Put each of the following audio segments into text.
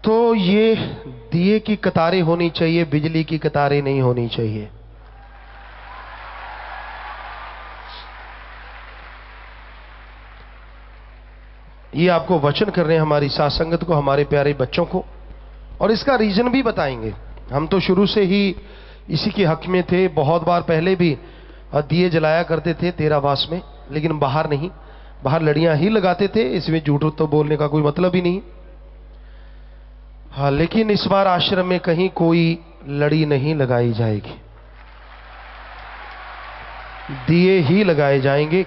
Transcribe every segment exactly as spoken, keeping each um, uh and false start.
तो ये दिए की कतारें होनी चाहिए, बिजली की कतारें नहीं होनी चाहिए। ये आपको वचन कर रहे हैं हमारी साथ संगत को, हमारे प्यारे बच्चों को, और इसका रीजन भी बताएंगे। हम तो शुरू से ही इसी के हक में थे, बहुत बार पहले भी दिए जलाया करते थे तेरावास में, लेकिन बाहर नहीं, बाहर लड़ियां ही लगाते थे, इसमें झूठ तो बोलने का कोई मतलब ही नहीं। हाँ, लेकिन इस बार आश्रम में कहीं कोई लड़ी नहीं लगाई जाएगी, दिए ही लगाए जाएंगे।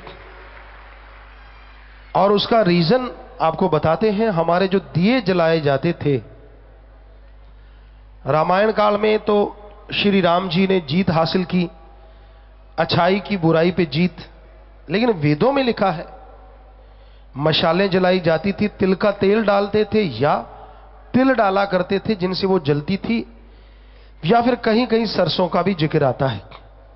और उसका रीजन आपको बताते हैं। हमारे जो दिए जलाए जाते थे रामायण काल में, तो श्री राम जी ने जीत हासिल की, अच्छाई की बुराई पे जीत। लेकिन वेदों में लिखा है मशालें जलाई जाती थी, तिल का तेल डालते थे या तिल डाला करते थे जिनसे वो जलती थी, या फिर कहीं कहीं सरसों का भी जिक्र आता है।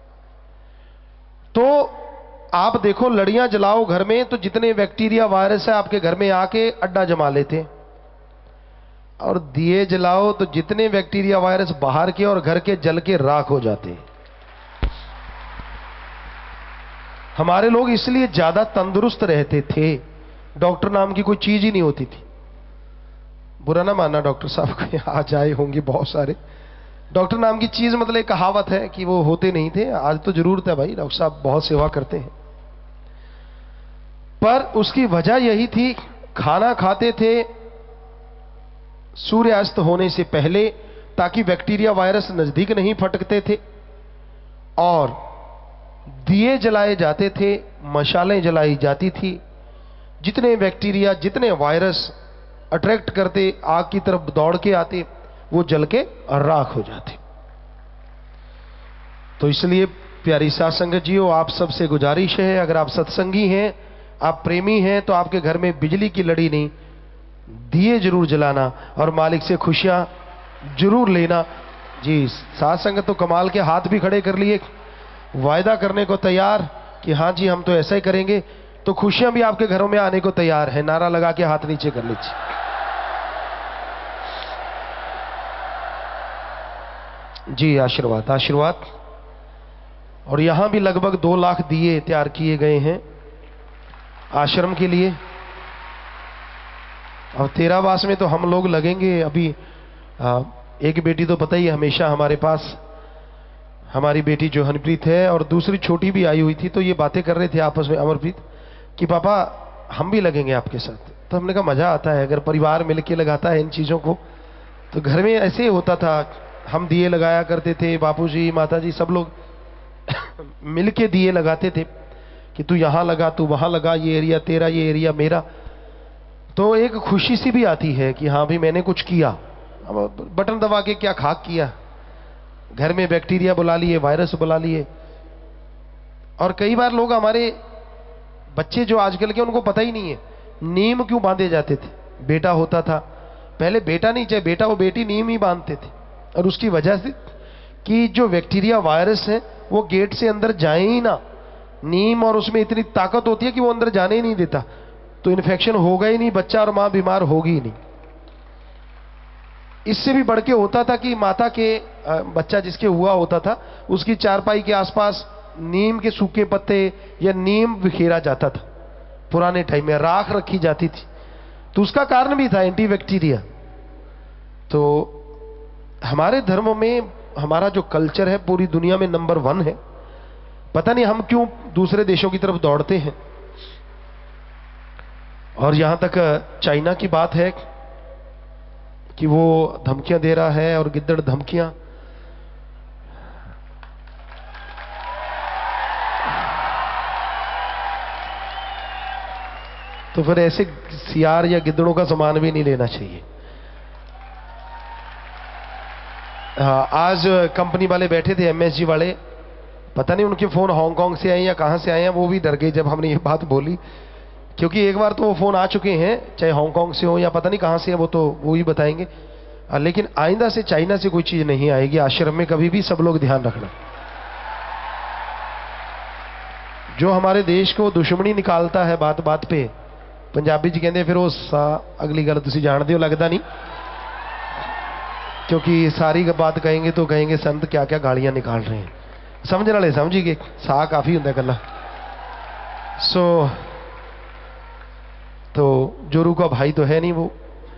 तो आप देखो, लड़ियां जलाओ घर में तो जितने बैक्टीरिया वायरस है आपके घर में आके अड्डा जमा लेते, और दिए जलाओ तो जितने बैक्टीरिया वायरस बाहर के और घर के जल के राख हो जाते। हमारे लोग इसलिए ज्यादा तंदुरुस्त रहते थे, डॉक्टर नाम की कोई चीज ही नहीं होती थी। बुरा ना मानना डॉक्टर साहब को, आज आए होंगे बहुत सारे। डॉक्टर नाम की चीज मतलब एक कहावत है कि वो होते नहीं थे, आज तो जरूरत है भाई, डॉक्टर साहब बहुत सेवा करते हैं। पर उसकी वजह यही थी, खाना खाते थे सूर्यास्त होने से पहले ताकि बैक्टीरिया वायरस नजदीक नहीं फटकते थे, और दिए जलाए जाते थे, मशालें जलाई जाती थी। जितने बैक्टीरिया, जितने वायरस अट्रैक्ट करते, आग की तरफ दौड़ के आते, वो जल के राख हो जाते। तो इसलिए प्यारी साथ संगत जीओ, आप सबसे गुजारिश है, अगर आप सत्संगी हैं, आप प्रेमी हैं, तो आपके घर में बिजली की लड़ी नहीं, दिए जरूर जलाना और मालिक से खुशियां जरूर लेना। जी, साथ संगत तो कमाल के हाथ भी खड़े कर लिए, वायदा करने को तैयार कि हाँ जी हम तो ऐसा ही करेंगे। तो खुशियां भी आपके घरों में आने को तैयार है, नारा लगा के हाथ नीचे कर लीजिए। जी, आशीर्वाद आशीर्वाद। और यहां भी लगभग दो लाख दिए तैयार किए गए हैं आश्रम के लिए। और तेरावास में तो हम लोग लगेंगे अभी। आ, एक बेटी तो पता ही है हमेशा हमारे पास, हमारी बेटी जो हनप्रीत है, और दूसरी छोटी भी आई हुई थी। तो ये बातें कर रहे थे आपस में अमरप्रीत कि पापा हम भी लगेंगे आपके साथ। तो हमने कहा मजा आता है अगर परिवार मिलके लगाता है इन चीजों को। तो घर में ऐसे ही होता था, हम दिए लगाया करते थे, बापूजी माताजी सब लोग मिलके दिए लगाते थे कि तू यहां लगा, तू वहां लगा, ये एरिया तेरा, ये एरिया मेरा। तो एक खुशी सी भी आती है कि हाँ भी मैंने कुछ किया। अब बटन दबा के क्या खाक किया, घर में बैक्टीरिया बुला लिए, वायरस बुला लिए। और कई बार लोग, हमारे बच्चे जो आजकल के, उनको पता ही नहीं है नीम क्यों बांधे जाते थे। बेटा होता था पहले, बेटा नहीं चाहे बेटा हो बेटी, नीम ही बांधते थे। और उसकी वजह से कि जो बैक्टीरिया वायरस है वो गेट से अंदर जाए ही ना। नीम और उसमें इतनी ताकत होती है कि वो अंदर जाने ही नहीं देता, तो इन्फेक्शन होगा ही नहीं, बच्चा और मां बीमार होगी ही नहीं। इससे भी बढ़ के होता था कि माता के बच्चा जिसके हुआ होता था, उसकी चारपाई के आसपास नीम के सूखे पत्ते या नीम बिखेरा जाता था। पुराने टाइम में राख रखी जाती थी, तो उसका कारण भी था एंटीबैक्टीरिया। तो हमारे धर्म में हमारा जो कल्चर है पूरी दुनिया में नंबर वन है। पता नहीं हम क्यों दूसरे देशों की तरफ दौड़ते हैं। और यहां तक चाइना की बात है कि वो धमकियां दे रहा है, और गिद्दड़ धमकियां। तो फिर ऐसे सियार या गिद्दड़ों का सामान भी नहीं लेना चाहिए। हाँ, आज कंपनी वाले बैठे थे, एमएसजी वाले, पता नहीं उनके फोन हांगकांग से आए या कहां से आए हैं, वो भी डर गए जब हमने ये बात बोली। क्योंकि एक बार तो वो फोन आ चुके हैं, चाहे हांगकांग से हो या पता नहीं कहां से है, वो तो वो ही बताएंगे। लेकिन आइंदा से चाइना से कोई चीज नहीं आएगी आश्रम में कभी भी, सब लोग ध्यान रखना। जो हमारे देश को दुश्मनी निकालता है बात बात पे, पंजाबी जी कहते फिर वो सा अगली गल तुसी जानते हो, लगता नहीं। क्योंकि सारी बात कहेंगे तो कहेंगे संत क्या क्या गालियां निकाल रहे हैं। समझने वाले समझिए, सा काफी होंगे गला। सो तो जोरू का भाई तो है नहीं वो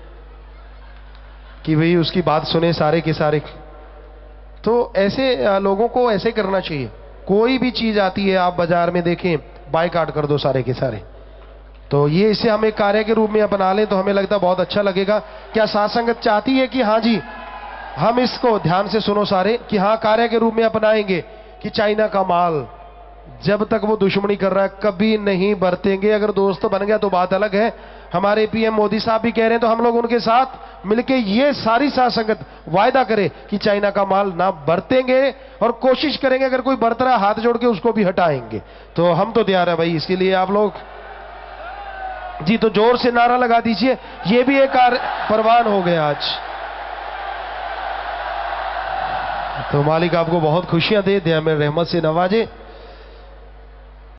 कि भाई उसकी बात सुने सारे के सारे। तो ऐसे लोगों को ऐसे करना चाहिए। कोई भी चीज आती है आप बाजार में देखें, बायकॉट कर दो सारे के सारे। तो ये इसे हम एक कार्य के रूप में अपना लें तो हमें लगता है बहुत अच्छा लगेगा। क्या साथ संगत चाहती है कि हाँ जी हम इसको ध्यान से सुनो सारे कि हाँ कार्य के रूप में अपनाएंगे कि चाइना का माल जब तक वो दुश्मनी कर रहा है कभी नहीं बरतेंगे। अगर दोस्त बन गया तो बात अलग है। हमारे पीएम मोदी साहब भी कह रहे हैं तो हम लोग उनके साथ मिलके ये सारी साथ संगत वायदा करें कि चाइना का माल ना बरतेंगे और कोशिश करेंगे अगर कोई बरत रहा हाथ जोड़ के उसको भी हटाएंगे। तो हम तो तैयार है भाई इसके लिए। आप लोग जी तो जोर से नारा लगा दीजिए। ये भी एक परवान हो गया आज। तो मालिक आपको बहुत खुशियां दे, दया में रहमत से नवाजे।